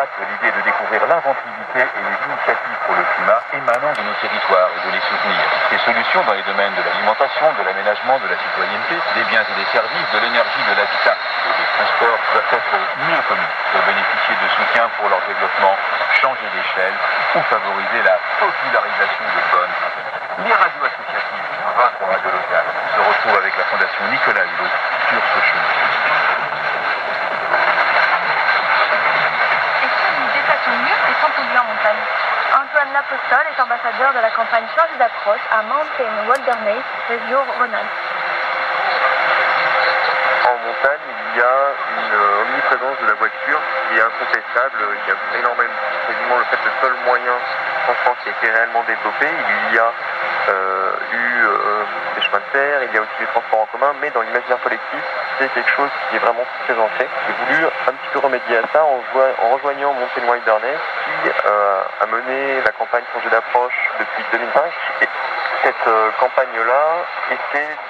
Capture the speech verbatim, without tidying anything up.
Jacques l'idée de découvrir l'inventivité et les initiatives pour le climat émanant de nos territoires et de les soutenir. Ces solutions dans les domaines de l'alimentation, de l'aménagement, de la citoyenneté, des biens et des services, de l'énergie, de l'habitat et des transports doivent être mieux connus pour bénéficier de soutien pour leur développement, changer d'échelle ou favoriser la popularisation de bonnes pratiques. Les radios associatives, votre radio locale, se retrouvent avec la Fondation Nicolas Hulot sur ce chemin. Mieux et sans polluer en montagne. Antoine Lapostole est ambassadeur de la campagne Changer d'approche à Mountain Wilderness, région Rhône-Alpes. En montagne, il y a une omniprésence de la voiture qui est incontestable. Il y a énormément, quasiment le fait le seul moyen de transport qui a été réellement développé. Il y a euh, eu euh, des chemins de fer, il y a aussi des transports en commun, mais dans l'imaginaire collectif, c'est quelque chose qui est vraiment présent. J'ai voulu un petit peu remédier à ça en, en rejoignant Mountain Wilderness qui euh, a mené la campagne Changer d'approche depuis deux mille cinq. Et cette euh, campagne-là était